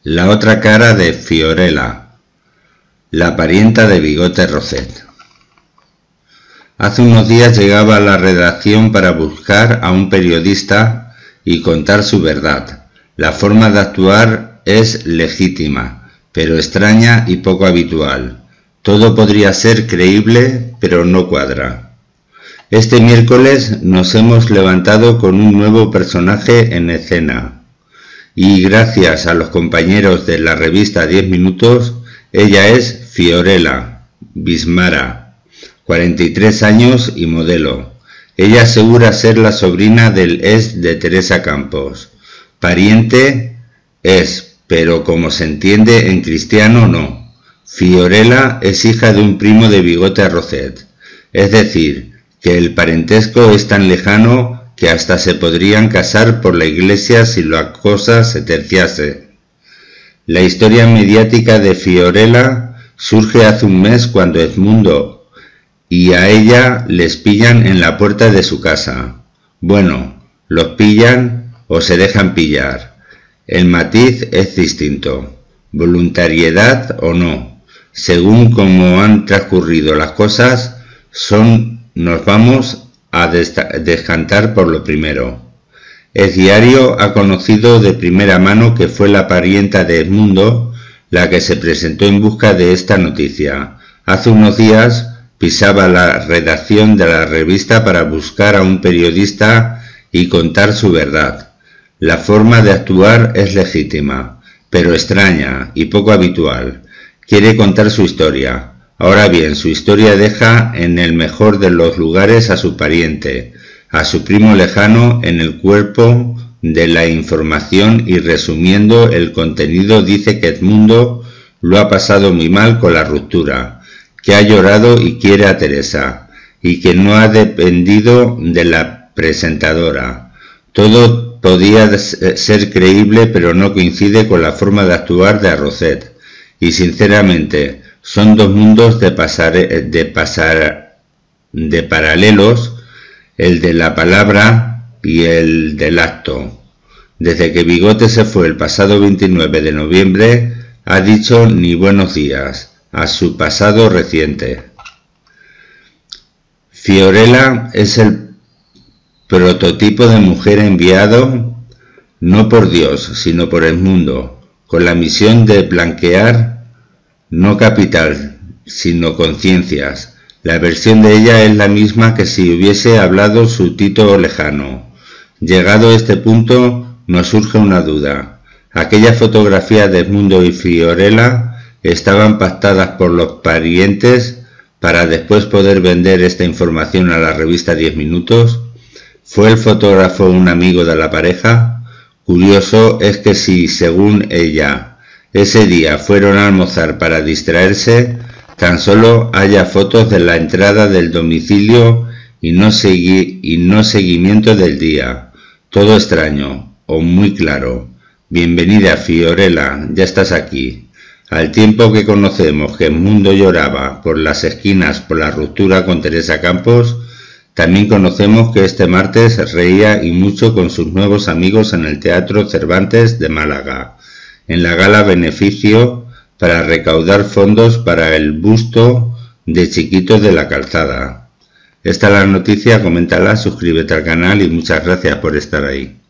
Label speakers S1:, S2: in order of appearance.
S1: La otra cara de Fiorella, la parienta de Bigote Roset. Hace unos días llegaba a la redacción para buscar a un periodista y contar su verdad. La forma de actuar es legítima, pero extraña y poco habitual. Todo podría ser creíble, pero no cuadra. Este miércoles nos hemos levantado con un nuevo personaje en escena. Y gracias a los compañeros de la revista 10 Minutos, ella es Fiorella Bismara, 43 años y modelo. Ella asegura ser la sobrina del ex de Teresa Campos. Pariente es, pero como se entiende en cristiano no. Fiorella es hija de un primo de Bigote Roset, es decir, que el parentesco es tan lejano que hasta se podrían casar por la iglesia si la cosa se terciase. La historia mediática de Fiorella surge hace un mes cuando Edmundo y a ella les pillan en la puerta de su casa. Bueno, los pillan o se dejan pillar. El matiz es distinto. Voluntariedad o no. Según cómo han transcurrido las cosas, nos vamos a descantar por lo primero. El diario ha conocido de primera mano que fue la parienta de Edmundo la que se presentó en busca de esta noticia. Hace unos días pisaba la redacción de la revista para buscar a un periodista y contar su verdad. La forma de actuar es legítima, pero extraña y poco habitual. Quiere contar su historia. Ahora bien, su historia deja en el mejor de los lugares a su pariente, a su primo lejano en el cuerpo de la información y resumiendo el contenido dice que Edmundo lo ha pasado muy mal con la ruptura, que ha llorado y quiere a Teresa, y que no ha dependido de la presentadora. Todo podía ser creíble pero no coincide con la forma de actuar de Roset, y sinceramente, son dos mundos de paralelos, el de la palabra y el del acto. Desde que Bigote se fue el pasado 29 de noviembre, ha dicho ni buenos días a su pasado reciente. Fiorella es el prototipo de mujer enviado no por Dios, sino por el mundo, con la misión de blanquear no capital, sino conciencias. La versión de ella es la misma que si hubiese hablado su Tito lejano. Llegado a este punto, nos surge una duda. ¿Aquellas fotografías de Edmundo y Fiorella estaban pactadas por los parientes para después poder vender esta información a la revista 10 Minutos? ¿Fue el fotógrafo un amigo de la pareja? Curioso es que si, según ella, ese día fueron a almorzar para distraerse, tan solo haya fotos de la entrada del domicilio y no seguimiento del día. Todo extraño, o muy claro. Bienvenida, Fiorella, ya estás aquí. Al tiempo que conocemos que Edmundo lloraba por las esquinas por la ruptura con Teresa Campos, también conocemos que este martes reía y mucho con sus nuevos amigos en el Teatro Cervantes de Málaga, en la gala beneficio para recaudar fondos para el busto de Chiquito de la Calzada. Esta es la noticia, coméntala, suscríbete al canal y muchas gracias por estar ahí.